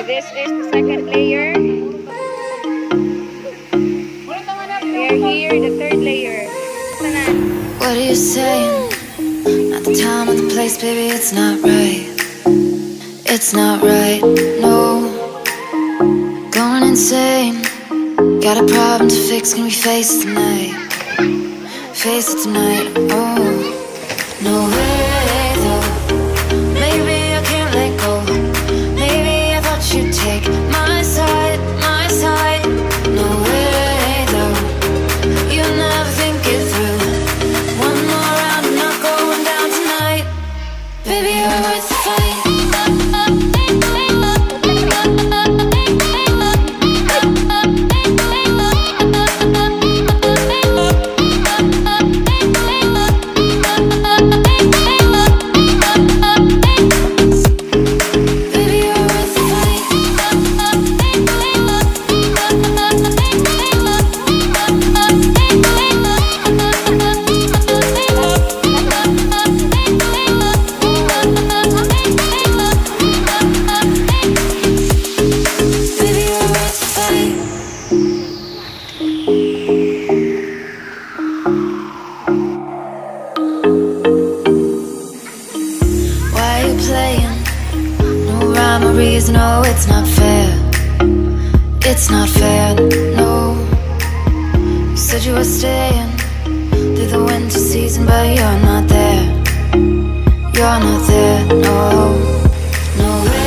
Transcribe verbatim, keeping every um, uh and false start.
So this is the second layer. We are here, the third layer. What are you saying? Not the time or the place, baby, it's not right. It's not right, no. Going insane. Got a problem to fix, can we face it tonight? Face it tonight, oh. No way though. Maybe I can't let go. Maybe I thought you'd take my side, my side. No way though. You never think it through. One more round and not going down tonight. Baby, you're worth the fight. No, it's not fair. It's not fair, no. You said you were staying through the winter season, but you're not there. You're not there, no. No way.